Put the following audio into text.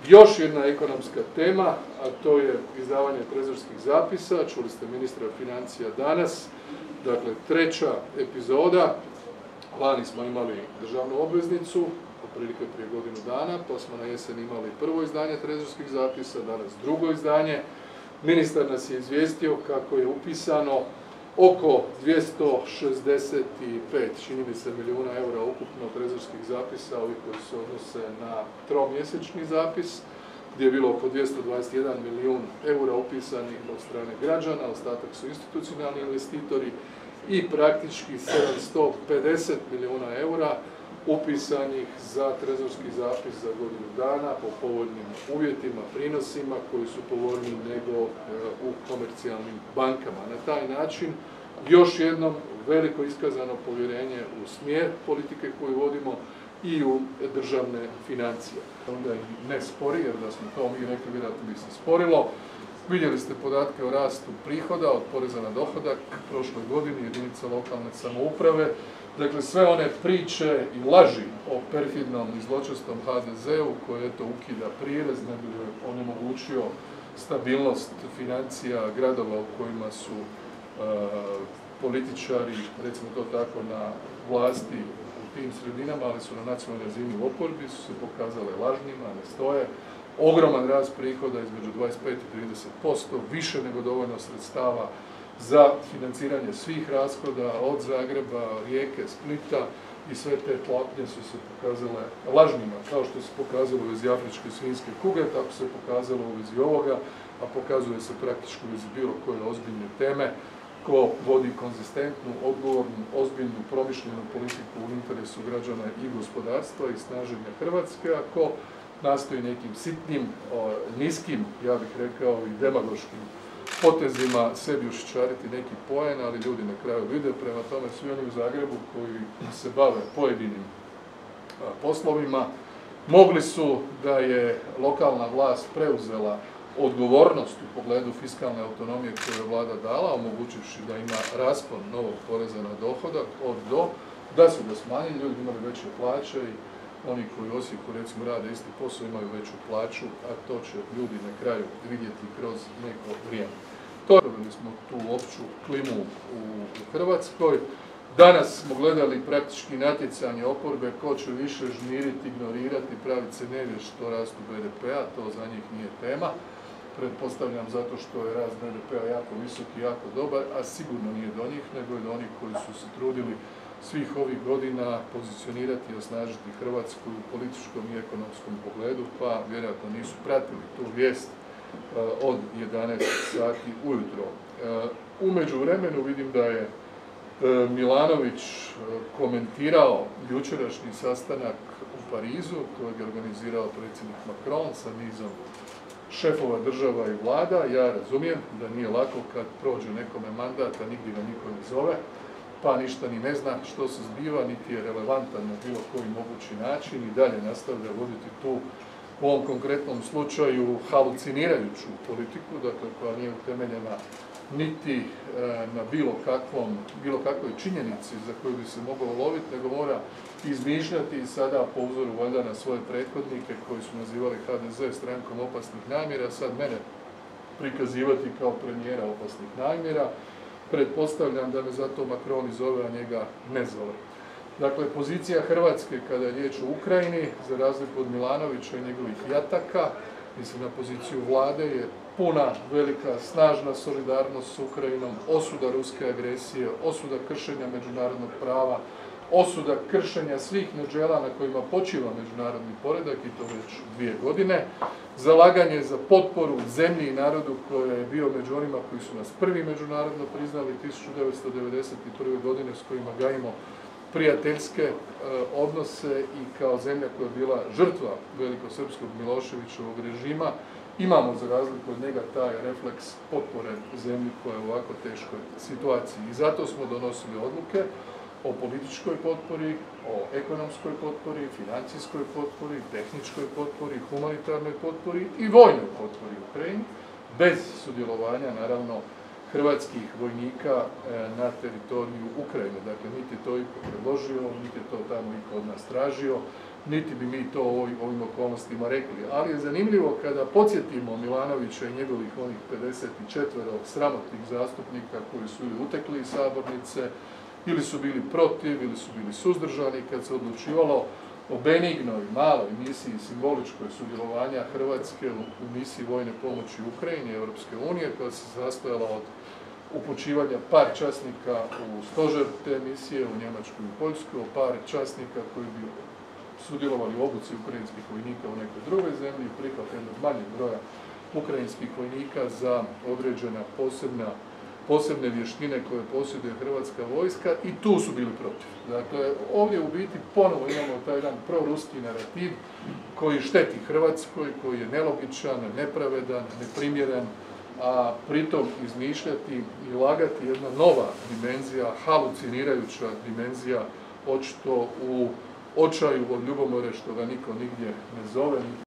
Još jedna ekonomska tema, a to je izdavanje trezorskih zapisa. Čuli ste ministra financija danas. Dakle, treća epizoda. Lani smo imali državnu obveznicu, otprilike prije godinu dana, pa smo na jesen imali prvo izdanje trezorskih zapisa, danas drugo izdanje. Ministar nas je izvijestio kako je upisano oko 265, čini mi se, milijuna eura ukupno trezorskih zapisa, ovi koji se odnose na tromjesečni zapis, gdje je bilo oko 221 milijun eura upisanih od strane građana, ostatak su institucionalni investitori i praktički 750 milijuna eura upisanih za trezorski zapis za godinu dana po povoljnim uvjetima, prinosima koji su povoljniji nego u komercijalnim bankama. Na taj način još jednom veliko iskazano povjerenje u smjer politike koju vodimo i u državne financije. Onda i ne spori, jer da smo to mi rekli, vjerojatno bi se sporilo. Vidjeli ste podatke o rastu prihoda od poreza na dohodak prošloj godini jedinica lokalne samouprave. Dakle, sve one priče i laži o perfidnom i zločestom HDZ-u koji eto ukida prirez, ne bi onemogućio stabilnost financija gradova u kojima su političari, recimo to tako, na vlasti u tim sredinama, ali su na nacionalnoj razini u oporbi, su se pokazale lažnima, ne stoje. Ogroman rast prihoda između 25 i 30%, više nego dovoljno sredstava za financiranje svih rashoda od Zagreba, Rijeke, Splita i sve te tlapnje su se pokazale lažnima, kao što se pokazalo u vezi afričke svinjske kuge, tako se pokazalo u vezi ovoga, a pokazuje se praktički u vezi bilo koje ozbiljne teme. Ko vodi konzistentnu, odgovornu, ozbiljnu, promišljenu politiku u interesu građana i gospodarstva i snaženja Hrvatske, a ko nastoji nekim sitnim, niskim, ja bih rekao, i demagoškim potezima sebi ušićariti neki poen, ali ljudi na kraju vide. Prema tome, svi oni u Zagrebu koji se bave pojedinim poslovima mogli su, da je lokalna vlast preuzela odgovornost u pogledu fiskalne autonomije koju je vlada dala, omogućivši da ima raspon novog poreza na dohodak od do, da su ga smanjili, ljudi imali veće plaće i oni koji u Osijeku recimo rade isti posao imaju veću plaću, a to će ljudi na kraju vidjeti kroz neko vrijeme. Dobili smo tu opću klimu u Hrvatskoj. Danas smo gledali praktički natjecanje oporbe ko će više žmiriti, ignorirati, praviti se nevješt što rastu BDP-a, to za njih nije tema. Pretpostavljam zato što je rast BDP-a jako visok i jako dobar, a sigurno nije do njih, nego i do onih koji su se trudili svih ovih godina pozicionirati i osnažiti Hrvatsku u političkom i ekonomskom pogledu, pa vjerojatno nisu pratili tu vijest od 11 sati ujutro. U međuvremenu vidim da je Milanović komentirao jučerašnji sastanak u Parizu, kojeg je organizirao predsjednik Macron sa nizom šefova država i vlada. Ja razumijem da nije lako kad prođe nekome mandata, nigdje ga niko ne zove, pa ništa ni ne zna što se zbiva, niti je relevantan na bilo koji mogući način i dalje nastavlja voditi tu, u ovom konkretnom slučaju, halucinirajuću politiku, dakle koja nije utemeljena niti na bilo kakvoj činjenici za koju bi se mogao loviti, nego mora izmišljati i sada po uzoru valjda na svoje prethodnike koji su nazivali HDZ strankom opasnih namjera, sad mene prikazivati kao premijera opasnih namjera. Pretpostavljam da me zato Macron zove, a njega ne zove. Dakle, pozicija Hrvatske kada je riječ o Ukrajini, za razliku od Milanovića i njegovih jataka, mislim na poziciju vlade, je puna, velika, snažna solidarnost s Ukrajinom, osuda ruske agresije, osuda kršenja međunarodnog prava, osuda kršenja svih načela na kojima počiva međunarodni poredak i to već 2 godine, zalaganje za potporu zemlji i narodu koji je bio među onima koji su nas prvi međunarodno priznali 1991. godine, s kojima gajimo prijateljske odnose i kao zemlja koja je bila žrtva velikosrpskog Miloševićevog režima, imamo za razliku od njega taj refleks potpore zemlji koja je u ovako teškoj situaciji. I zato smo donosili odluke o političkoj potpori, o ekonomskoj potpori, financijskoj potpori, tehničkoj potpori, humanitarnoj potpori i vojnoj potpori Ukrajini, bez sudjelovanja, naravno, hrvatskih vojnika na teritoriju Ukrajine. Dakle, niti je to iko predložio, niti je to tamo iko od nas tražio, niti bi mi to u ovim okolnostima rekli. Ali je zanimljivo kada podsjetimo Milanovića i njegovih onih 54 sramotnih zastupnika koji su ili utekli iz sabornice, ili su bili protiv, ili su bili suzdržani kad se odlučivalo o benignoj, maloj misiji simboličkoj sudjelovanja Hrvatske u misiji vojne pomoći Ukrajini Europske unije, koja se sastojala od upućivanja par časnika u stožer te misije u Njemačkoj i Poljskoj, par časnika koji bi sudjelovali u obuci ukrajinskih vojnika u nekoj drugoj zemlji, prihvat jednog manjeg broja ukrajinskih vojnika za određena posebne vještine koje posjeduje hrvatska vojska i tu su bili protiv. Dakle, ovdje u biti ponovo imamo taj jedan proruski narativ koji šteti Hrvatskoj, koji je nelogičan, nepravedan, neprimjeren, a pritom izmišljati i lagati jedna nova dimenzija, halucinirajuća dimenzija, očito u očaju od ljubomore što ga niko nigdje ne zove,